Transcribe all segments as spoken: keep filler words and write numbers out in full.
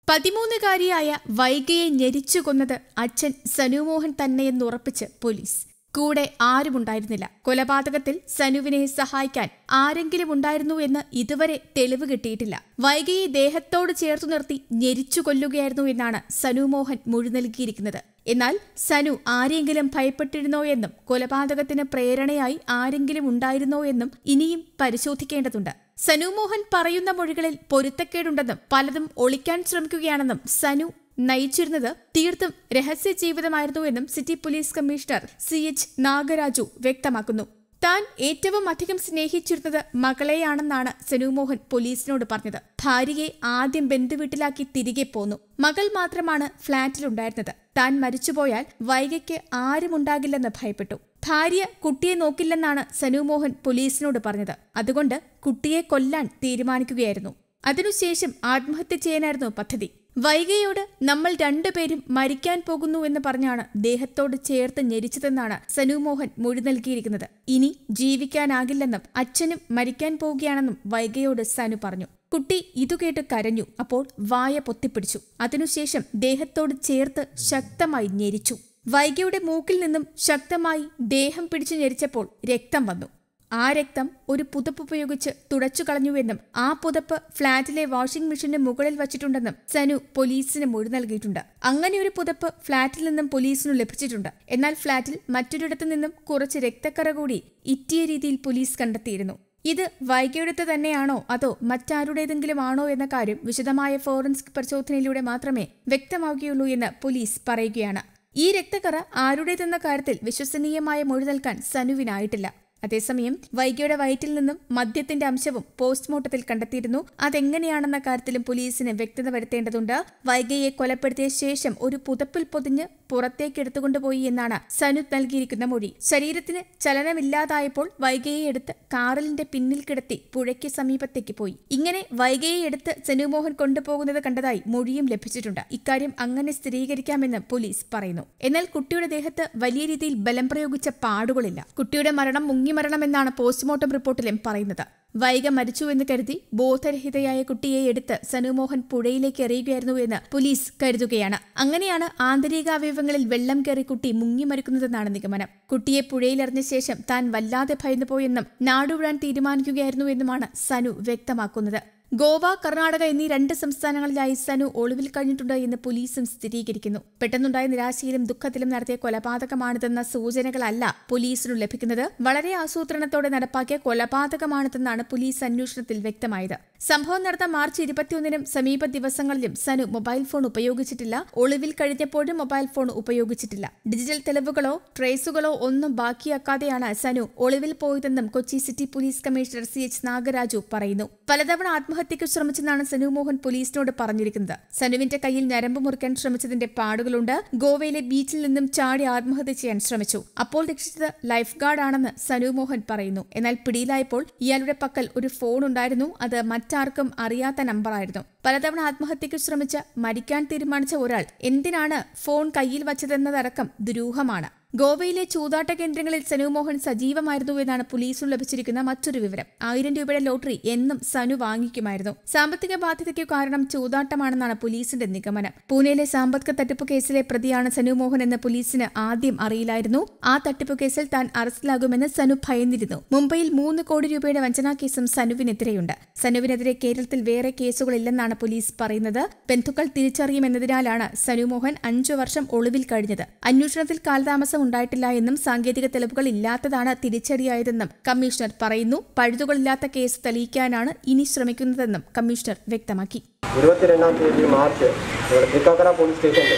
പതിമൂന്നുകാരിയായ വൈഗയെ ഞെരിച്ചു കൊന്നത് അച്ഛൻ സനുമോഹൻ തന്നെയെന്നുറപ്പിച്ച് പോലീസ്. കൂടെ ആരുമുണ്ടായിരുന്നില്ല. കൊലപാതകത്തിൽ സനുവിനെ സഹായിക്കാൻ ആരെങ്കിലും ഉണ്ടായിരുന്നു എന്ന് ഇതുവരെ തെളിവ് കിട്ടിയിട്ടില്ല. വൈഗയെ ദേഹത്തോട് ചേർത്തു നിർത്തി ഞെരിച്ചു കൊല്ലുകയായിരുന്നു എന്നാണ് സനുമോഹൻ മൊഴി നൽകിയിരിക്കുന്നത്. എന്നാൽ സനു ആരെങ്കിലും ഭയപ്പെട്ടിരുന്നോ എന്നും കൊലപാതകത്തിന് പ്രേരണയായി ആരെങ്കിലും ഉണ്ടായിരുന്നോ എന്നും ഇനിയും പരിശോധിക്കേണ്ടതുണ്ട്. സനുമോഹൻ പറയുന്ന മൊഴികളിൽ പൊരുത്തക്കേടുണ്ടെന്നും പലതും ഒളിക്കാൻ ശ്രമിക്കുകയാണെന്നും സനു നയിച്ചിരുന്നത് തീർത്തും രഹസ്യ ജീവിതമായിരുന്നുവെന്നും city police commissioner C H Nagaraju വ്യക്തമാക്കുന്നു. താൻ ഏറ്റവും അധികം സ്നേഹിച്ചിരുന്നത് മകളെയാണെന്നാണ് സനുമോഹൻ പോലീസിനോട് പറഞ്ഞത്. ഭാര്യയെ ആദ്യം ബന്ധുവീട്ടിലാക്കി തിരികെ പോന്നു. മകൾ മാത്രമാണ് ഫ്ളാറ്റിലുണ്ടായിരുന്നത്. താൻ മരിച്ചുപോയാൽ വൈഗയ്ക്ക് ആരുമുണ്ടാകില്ലെന്ന് ഭയപ്പെട്ടു. ഭാര്യ കുട്ടിയെ നോക്കില്ലെന്നാണ് സനുമോഹൻ പോലീസിനോട് പറഞ്ഞത്. അതുകൊണ്ട് കുട്ടിയെ കൊല്ലാൻ തീരുമാനിക്കുകയായിരുന്നു. അതിനുശേഷം ആത്മഹത്യ ചെയ്യാനായിരുന്നു പദ്ധതി. വൈഗയോട് നമ്മൾ രണ്ടുപേരും മരിക്കാൻ പോകുന്നു എന്ന് പറഞ്ഞാണ് ദേഹത്തോട് ചേർത്ത് ഞെരിച്ചതെന്നാണ് സനുമോഹൻ മൊഴി നൽകിയിരിക്കുന്നത്. ഇനി ജീവിക്കാനാകില്ലെന്നും അച്ഛനും മരിക്കാൻ പോവുകയാണെന്നും വൈഗയോട് സനു പറഞ്ഞു. കുട്ടി ഇതുകേട്ട് കരഞ്ഞു. അപ്പോൾ വായ പൊത്തിപ്പിടിച്ചു. അതിനുശേഷം ദേഹത്തോട് ചേർത്ത് ശക്തമായി ഞെരിച്ചു. വൈഗയുടെ മൂക്കിൽ നിന്നും ശക്തമായി ദേഹം പിടിച്ചു ഞെരിച്ചപ്പോൾ രക്തം വന്നു. ആ രക്തം ഒരു പുതപ്പ് ഉപയോഗിച്ച് തുടച്ചു കളഞ്ഞുവെന്നും ആ പുതപ്പ് ഫ്ളാറ്റിലെ വാഷിംഗ് മെഷീന് മുകളിൽ വച്ചിട്ടുണ്ടെന്നും സനു പോലീസിന് മൊഴി നൽകിയിട്ടുണ്ട്. അങ്ങനെ ഒരു പുതപ്പ് ഫ്ളാറ്റിൽ നിന്നും പോലീസിനു ലഭിച്ചിട്ടുണ്ട്. എന്നാൽ ഫ്ളാറ്റിൽ മറ്റൊരിടത്തു നിന്നും കുറച്ച് രക്തക്കറ കൂടി ഇറ്റിയ രീതിയിൽ പോലീസ് കണ്ടെത്തിയിരുന്നു. ഇത് വൈഗയുടേത് തന്നെയാണോ അതോ മറ്റാരുടേതെങ്കിലും ആണോ എന്ന കാര്യം വിശദമായ ഫോറൻസിക് പരിശോധനയിലൂടെ മാത്രമേ വ്യക്തമാവുകയുള്ളൂ എന്ന് പോലീസ് പറയുകയാണ്. ഈ രക്തക്കറ ആരുടേതെന്ന കാര്യത്തിൽ വിശ്വസനീയമായ മൊഴി നൽകാൻ സനുവിനായിട്ടില്ല. അതേസമയം വൈഗയുടെ വയറ്റിൽ നിന്നും മദ്യത്തിന്റെ അംശവും പോസ്റ്റ്മോർട്ടത്തിൽ കണ്ടെത്തിയിരുന്നു. അതെങ്ങനെയാണെന്ന കാര്യത്തിലും പോലീസിന് വ്യക്തത വരുത്തേണ്ടതുണ്ട്. വൈഗയെ കൊലപ്പെടുത്തിയ ശേഷം ഒരു പുതപ്പിൽ പൊതിഞ്ഞ് പുറത്തേക്ക് എടുത്തുകൊണ്ടുപോയി എന്നാണ് സനു നൽകിയിരിക്കുന്ന മൊഴി. ശരീരത്തിന് ചലനമില്ലാതായപ്പോൾ വൈഗയെ എടുത്ത് കാറിലിന്റെ പിന്നിൽ കിടത്തി പുഴയ്ക്ക് സമീപത്തേക്ക് പോയി. ഇങ്ങനെ വൈഗയെ എടുത്ത് സനുമോഹൻ കൊണ്ടുപോകുന്നത് കണ്ടതായി മൊഴിയും ലഭിച്ചിട്ടുണ്ട്. ഇക്കാര്യം അങ്ങനെ സ്ഥിരീകരിക്കാമെന്ന് പോലീസ് പറയുന്നു. എന്നാൽ കുട്ടിയുടെ ദേഹത്ത് വലിയ രീതിയിൽ ബലം പ്രയോഗിച്ച പാടുകളില്ല. കുട്ടിയുടെ മരണം മുങ്ങിമരണമെന്നാണ് പോസ്റ്റ്മോർട്ടം റിപ്പോർട്ടിലും പറയുന്നത്. വൈഗ മരിച്ചുവെന്ന് കരുതി ബോധരഹിതയായ കുട്ടിയെ എടുത്ത് സനുമോഹൻ പുഴയിലേക്ക് എറിയുകയായിരുന്നു എന്ന് പോലീസ് കരുതുകയാണ്. അങ്ങനെയാണ് ആന്തരികാവയവങ്ങളിൽ വെള്ളം കയറി കുട്ടി മുങ്ങിമരിക്കുന്നതെന്നാണ് നിഗമനം. കുട്ടിയെ പുഴയിലെറിഞ്ഞ ശേഷം താൻ വല്ലാതെ ഭയന്നുപോയെന്നും നാടുവിടാൻ തീരുമാനിക്കുകയായിരുന്നു എന്നുമാണ് സനു വ്യക്തമാക്കുന്നത്. ഗോവ, കർണാടക എന്നീ രണ്ട് സംസ്ഥാനങ്ങളിലായി സനു ഒളിവിൽ കഴിഞ്ഞിട്ടുണ്ട് എന്ന് പോലീസും സ്ഥിരീകരിക്കുന്നു. പെട്ടെന്നുണ്ടായ നിരാശയിലും ദുഃഖത്തിലും നടത്തിയ കൊലപാതകമാണിതെന്ന സൂചനകളല്ല പോലീസിനു ലഭിക്കുന്നത്. വളരെ ആസൂത്രണത്തോടെ നടപ്പാക്കിയ കൊലപാതകമാണിതെന്നാണ് പോലീസ് അന്വേഷണത്തിൽ വ്യക്തമായത്. സംഭവം നടന്ന മാർച്ച് ഇരുപത്തിയൊന്നിനും സമീപ ദിവസങ്ങളിലും സനു മൊബൈൽ ഫോൺ ഉപയോഗിച്ചിട്ടില്ല. ഒളിവിൽ കഴിഞ്ഞപ്പോഴും മൊബൈൽ ഫോൺ ഉപയോഗിച്ചിട്ടില്ല. ഡിജിറ്റൽ തെളിവുകളോ ട്രേസുകളോ ഒന്നും ബാക്കിയാക്കാതെയാണ് സനു ഒളിവിൽ പോയതെന്നും Kochi city police commissioner C H Nagaraju പറയുന്നു. പലതവണ ആത്മഹത്യയ്ക്ക് ശ്രമിച്ചെന്നാണ് സനുമോഹൻ പോലീസിനോട് പറഞ്ഞിരിക്കുന്നത്. സനുവിന്റെ കയ്യിൽ ഞരമ്പ് മുറിക്കാൻ ശ്രമിച്ചതിന്റെ പാടുകളുണ്ട്. ഗോവയിലെ ബീച്ചിൽ നിന്നും ചാടി ആത്മഹത്യ ചെയ്യാൻ ശ്രമിച്ചു. അപ്പോൾ രക്ഷിച്ചത് ലൈഫ് ഗാർഡാണെന്ന് സനുമോഹൻ പറയുന്നു. എന്നാൽ പിടിയിലായപ്പോൾ ഇയാളുടെ പക്കൽ ഒരു ഫോൺ ഉണ്ടായിരുന്നു. അത് മറ്റാർക്കും അറിയാത്ത നമ്പറായിരുന്നു. പലതവണ ആത്മഹത്യയ്ക്ക് ശ്രമിച്ച് മരിക്കാൻ തീരുമാനിച്ച ഒരാൾ എന്തിനാണ് ഫോൺ കയ്യിൽ വച്ചതെന്നതടക്കം ദുരൂഹമാണ്. ഗോവയിലെ ചൂതാട്ട കേന്ദ്രങ്ങളിൽ സനുമോഹൻ സജീവമായിരുന്നുവെന്നാണ് പോലീസിന് ലഭിച്ചിരിക്കുന്ന മറ്റൊരു വിവരം. ആയിരം രൂപയുടെ ലോട്ടറി എന്നും സനു വാങ്ങിക്കുമായിരുന്നു. സാമ്പത്തിക ബാധ്യതയ്ക്കു കാരണം ചൂതാട്ടമാണെന്നാണ് പോലീസിന്റെ നിഗമനം. പൂനെയിലെ സാമ്പത്തിക തട്ടിപ്പ് കേസിലെ പ്രതിയാണ് സനുമോഹൻ എന്ന് പോലീസിന് ആദ്യം അറിയില്ലായിരുന്നു. ആ തട്ടിപ്പ് കേസിൽ താൻ അറസ്റ്റിലാകുമെന്ന് സനു ഭയന്നിരുന്നു. മുംബൈയിൽ മൂന്ന് കോടി രൂപയുടെ വഞ്ചനാ കേസും സനുവിനെതിരെയുണ്ട്. സനുവിനെതിരെ കേരളത്തിൽ വേറെ കേസുകളില്ലെന്നാണ് പോലീസ് പറയുന്നത്. ബന്ധുക്കൾ തിരിച്ചറിയുമെന്നതിനാലാണ് സനുമോഹൻ അഞ്ചു വർഷം ഒളിവിൽ കഴിഞ്ഞത്. അന്വേഷണത്തിൽ കാലതാമസം ഉണ്ടായിട്ടില്ല എന്നും സാങ്കേതിക തെളിവുകൾ ഇല്ലാത്തതാണ് തിരിച്ചടിയായതെന്നും കമ്മീഷണർ പറയുന്നു. പഴുതുകളില്ലാത്ത കേസ് തെളിയിക്കാനാണ് ഇനി ശ്രമിക്കുന്നതെന്നും കമ്മീഷണർ വ്യക്തമാക്കി. ഇരുപത്തിരണ്ടാം തീയതി മാർച്ച് തൃക്കാക്കര പോലീസ് സ്റ്റേഷനിൽ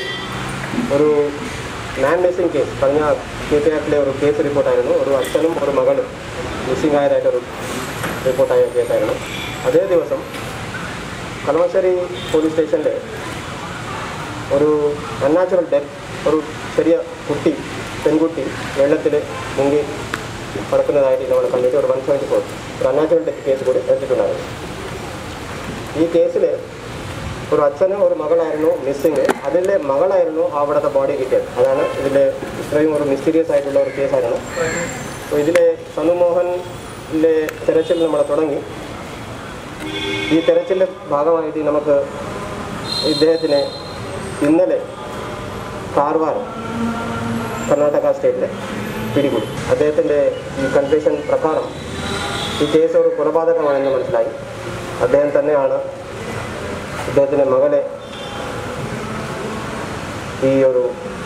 ഒരു മാൻ മിസ്സിംഗ് കേസ് കഴിഞ്ഞ കെ പി ആക്ടിലെ ഒരു കേസ് റിപ്പോർട്ടായിരുന്നു. ഒരു അച്ഛനും ഒരു മകളും മിസ്സിംഗ് ആയതായിട്ടൊരു റിപ്പോർട്ടായ കേസായിരുന്നു. അതേ ദിവസം കളമശ്ശേരി പോലീസ് സ്റ്റേഷനിൽ ഒരു അൺനാച്ചുറൽ ഡെത്ത്, ഒരു ചെറിയ കുട്ടി പെൺകുട്ടി വെള്ളത്തിൽ മുങ്ങി കിടക്കുന്നതായിട്ട് നമ്മൾ കണ്ടിട്ട് ഒരു വൺ സെവൻറ്റി ഫോർ ഒരു അൺനാച്ചുറൽ ഡെത്ത് കേസ് കൂടി എടുത്തിട്ടുണ്ടായിരുന്നു. ഈ കേസിൽ ഒരു അച്ഛനും ഒരു മകളായിരുന്നു മിസ്സിങ്. അതിലെ മകളായിരുന്നു അവിടുത്തെ ബോഡി കിട്ടിയത്. അതാണ് ഇതിൽ ഇത്രയും ഒരു മിസ്റ്റീരിയസ് ആയിട്ടുള്ള ഒരു കേസായിരുന്നു. അപ്പോൾ ഇതിൽ സനുമോഹനിലെ തെരച്ചിൽ നമ്മൾ തുടങ്ങി. ഈ തെരച്ചിലിൻ്റെ ഭാഗമായിട്ട് നമുക്ക് ഇദ്ദേഹത്തിനെ ഇന്നലെ കാർവാർ കർണാടക സ്റ്റേറ്റിലെ പിടികൂടി. അദ്ദേഹത്തിൻ്റെ ഈ കൺഫെഷൻ പ്രകാരം ഈ കേസ് ഒരു കൊലപാതകമാണെന്ന് മനസ്സിലായി. അദ്ദേഹം തന്നെയാണ് അദ്ദേഹത്തിൻ്റെ മകളെ ഈ ഒരു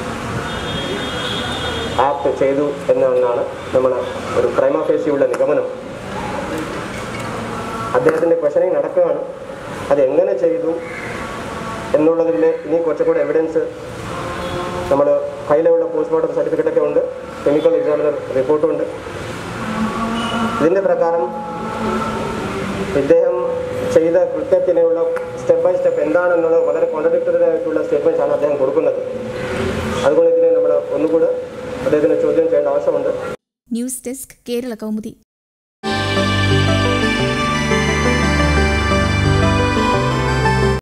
ആക്ട് ചെയ്തു എന്നാണ് നമ്മൾ ഒരു പ്രൈമ ഫേസിയുള്ള നിഗമനം. അദ്ദേഹത്തിൻ്റെ ക്വസ്റ്റനിങ് നടക്കുകയാണ്. അത് എങ്ങനെ ചെയ്തു എന്നുള്ളതിൽ ഇനി കുറച്ചുകൂടെ എവിഡൻസ് നമ്മൾ കയ്യിലുള്ള പോസ്റ്റ്മോർട്ടം സർട്ടിഫിക്കറ്റൊക്കെ ഉണ്ട്, കെമിക്കൽ എക്സാമിനർ റിപ്പോർട്ടും ഉണ്ട്. ഇതിൻ്റെ പ്രകാരം ഇദ്ദേഹം ചെയ്ത കൃത്യത്തിനുള്ള സ്റ്റെപ്പ് ബൈ സ്റ്റെപ്പ് എന്താണെന്നുള്ളത് വളരെ കോൺട്രഡിക്ടറി ആയിട്ടുള്ള സ്റ്റേറ്റ്മെൻറ്റ്സ് ആണ് അദ്ദേഹം കൊടുക്കുന്നത്. അതുകൊണ്ട് ഇതിനെ നമ്മൾ ഒന്നുകൂടെ അദ്ദേഹത്തിനെ ചോദ്യം ചെയ്യേണ്ട ആവശ്യമുണ്ട്. News desk Kerala Kaumudi.